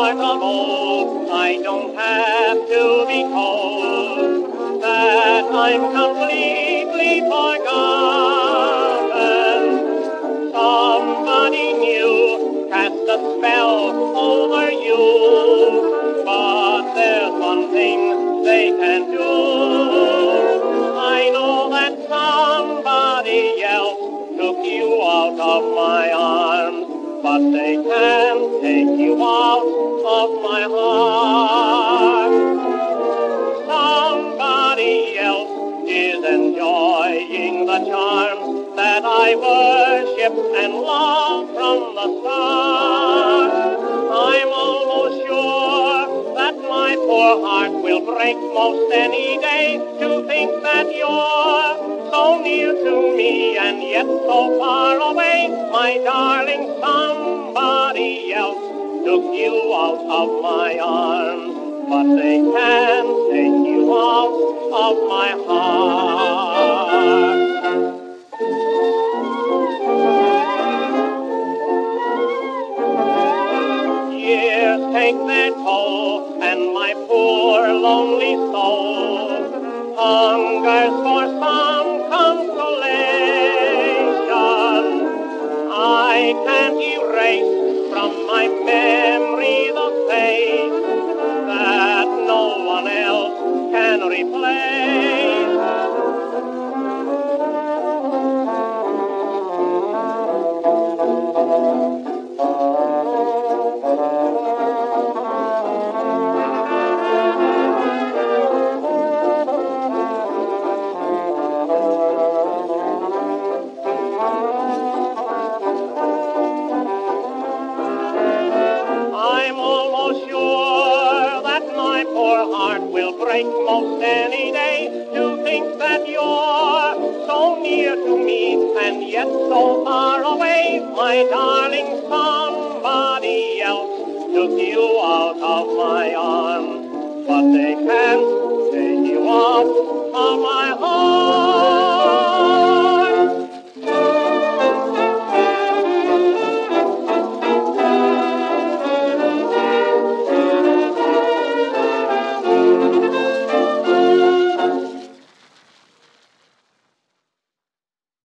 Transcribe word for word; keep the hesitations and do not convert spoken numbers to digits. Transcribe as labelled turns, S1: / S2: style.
S1: heart of old, I don't have to be told that I'm completely forgotten. Somebody new cast a spell over you, but there's one thing they can do. I know that somebody else took you out of my arms, but they can't take you out of my heart. Somebody else is enjoying the charm that I worship and love from the start. I'm almost sure that my poor heart will break most any day to think that you're so near to me and yet so far away. My darling, somebody else took you out of my arms, but they can't take you out of my heart. Years take their toll, and my poor lonely soul hungers for some consolation. I can't erase from my memory the face that no one else can replace. I'm almost sure that my poor heart will break most any day to think that you're so near to me and yet so far away. My darling, somebody else took you out of my arms, but they can't take you out of my heart.